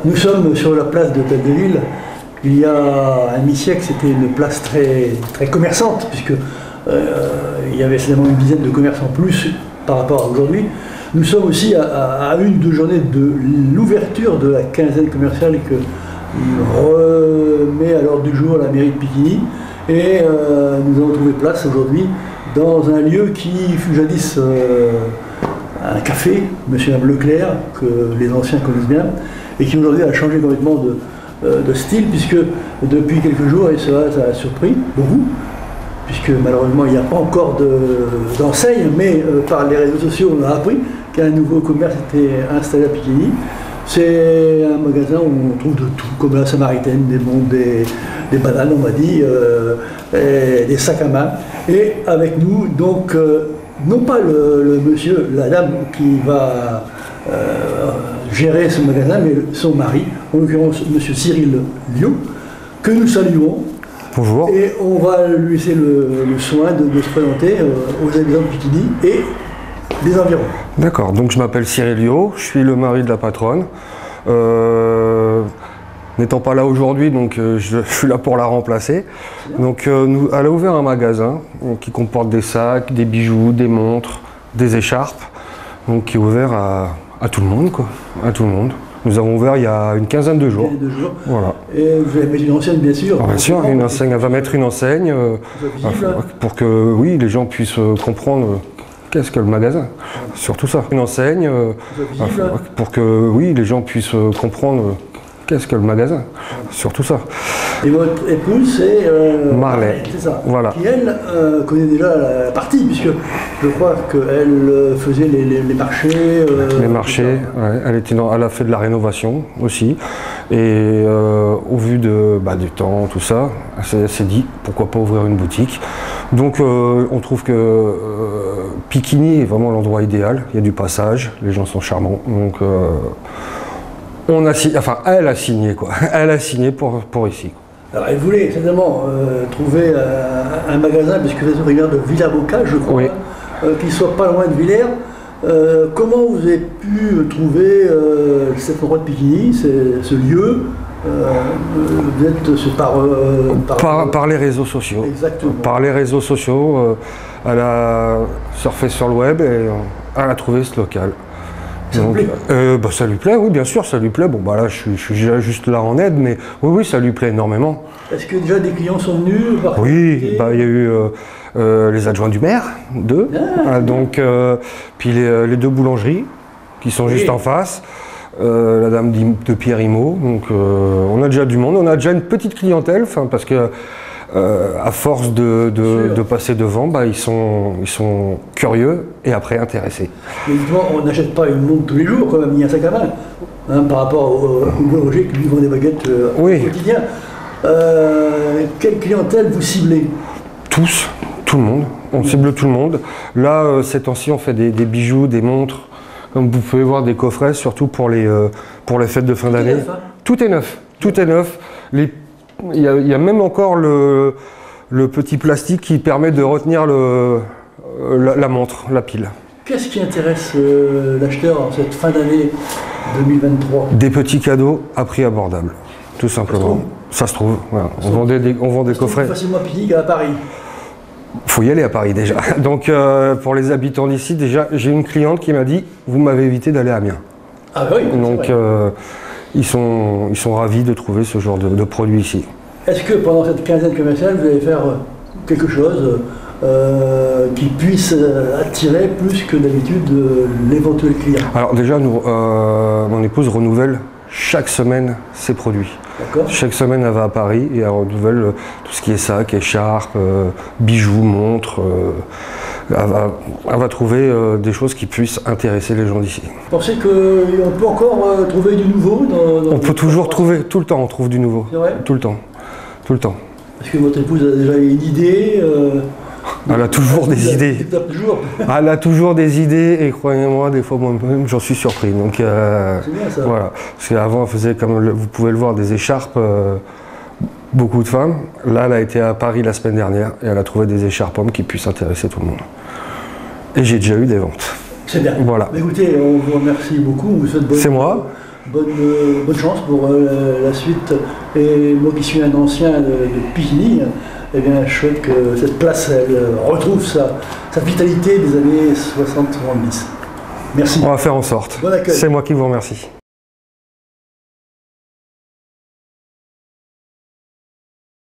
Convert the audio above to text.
Nous sommes sur la place de Tête-de-Ville. Il y a un demi-siècle, c'était une place très commerçante, puisque il y avait seulement une dizaine de commerces en plus par rapport à aujourd'hui. Nous sommes aussi à une deux journées de l'ouverture de la quinzaine commerciale que remet à l'ordre du jour la mairie de Piquigny. Et nous avons trouvé place aujourd'hui dans un lieu qui fut jadis un café, Monsieur et Madame Leclerc, que les anciens connaissent bien, et qui aujourd'hui a changé complètement de style, puisque depuis quelques jours, et ça a surpris beaucoup, puisque malheureusement il n'y a pas encore d'enseigne, mais par les réseaux sociaux on a appris qu'un nouveau commerce était installé à Piquigny. C'est un magasin où on trouve de tout, comme la Samaritaine, des montres, des bananes, on m'a dit, et des sacs à main. Et avec nous, donc, non pas le monsieur, la dame qui va gérer ce magasin, mais son mari, en l'occurrence monsieur Cyril Liot, que nous saluons. Bonjour. Et on va lui laisser le soin de se présenter aux habitants de Piquigny et des environs. D'accord, donc je m'appelle Cyril Liot, je suis le mari de la patronne. N'étant pas là aujourd'hui, donc je suis là pour la remplacer. Donc elle a ouvert un magasin qui comporte des sacs, des bijoux, des montres, des écharpes, donc qui est ouvert à tout le monde, quoi, à tout le monde. Nous avons ouvert il y a une quinzaine de jours. Voilà. Et vous allez mettre une enseigne, bien sûr. Bien sûr, une enseigne, elle va mettre une enseigne pour que oui, les gens puissent comprendre qu'est-ce que le magasin. Surtout ça. Une enseigne pour que oui, les gens puissent comprendre qu'est-ce que le magasin. Surtout ça. Et votre épouse, c'est Marley. C'est ça. Voilà. Qui, elle, connaît déjà la partie, puisque je crois qu'elle faisait les marchés. Les marchés, ouais, elle a fait de la rénovation aussi. Et au vu du temps, tout ça, elle s'est dit pourquoi pas ouvrir une boutique. Donc on trouve que Piquigny est vraiment l'endroit idéal. Il y a du passage, les gens sont charmants. Donc elle a signé quoi. Elle a signé pour ici. Alors elle voulait certainement trouver un magasin, puisque vous êtes originaire de Villers-Bocage, je crois, oui. Qui soit pas loin de Villers. Comment vous avez pu trouver cet endroit de Piquigny, ce lieu? Vous êtes par les réseaux sociaux. Exactement. Par les réseaux sociaux, elle a surfé sur le web et elle a trouvé ce local. Ça lui plaît ça lui plaît, oui, bien sûr, ça lui plaît. Bon, bah là, je suis juste là en aide, mais oui, ça lui plaît énormément. Est-ce que déjà des clients sont venus? Oui, bah, il y a eu les adjoints du maire, deux, donc, puis les deux boulangeries qui sont juste en face. La dame de Pierre Imot, donc on a déjà du monde, on a déjà une petite clientèle, parce que à force de passer devant, bah, ils sont curieux et après intéressés. Mais évidemment, on n'achète pas une montre tous les jours, quand même, il y a un sac à main, par rapport au boulanger qui lui vend des baguettes au quotidien. Quelle clientèle vous ciblez? Tous, tout le monde, on cible tout le monde. Là, ces temps-ci, on fait des bijoux, des montres, comme vous pouvez voir, des coffrets, surtout pour les fêtes de fin d'année. Tout est neuf, tout est neuf. Il y a même encore le petit plastique qui permet de retenir la montre, la pile. Qu'est-ce qui intéresse l'acheteur en cette fin d'année 2023? Des petits cadeaux à prix abordable, tout simplement. Ça se trouve. Voilà. On vend des coffrets. C'est facilement à Piquigny qu'à Paris. Faut y aller à Paris déjà. Donc pour les habitants d'ici, déjà, j'ai une cliente qui m'a dit vous m'avez évité d'aller à Amiens. Ah oui. Donc ils sont ravis de trouver ce genre de produit ici. Est-ce que pendant cette quinzaine commerciale, vous allez faire quelque chose qui puisse attirer plus que d'habitude l'éventuel client? Alors déjà, mon épouse renouvelle chaque semaine ses produits. Chaque semaine, elle va à Paris et elle renouvelle tout ce qui est sac, écharpe, bijoux, montres. Elle va trouver des choses qui puissent intéresser les gens d'ici. Vous pensez qu'on peut encore trouver du nouveau On peut toujours trouver, tout le temps on trouve du nouveau. C'est vrai? Tout le temps. Tout le temps. Est-ce que votre épouse a déjà une idée Elle a toujours des idées. Elle a toujours des idées et croyez-moi, des fois moi-même j'en suis surpris. Donc c'est bien ça. Voilà. Parce qu'avant elle faisait, comme vous pouvez le voir, des écharpes, beaucoup de femmes. Là elle a été à Paris la semaine dernière et elle a trouvé des écharpes hommes qui puissent intéresser tout le monde. Et j'ai déjà eu des ventes. C'est bien. Voilà. Mais écoutez, on vous remercie beaucoup. On vous souhaite bonne. C'est moi. bonne chance pour la suite. Et moi qui suis un ancien de Picquigny, eh bien, je souhaite que cette place elle, retrouve sa vitalité des années 60-70. Merci. On va faire en sorte. Bon accueil. C'est moi qui vous remercie.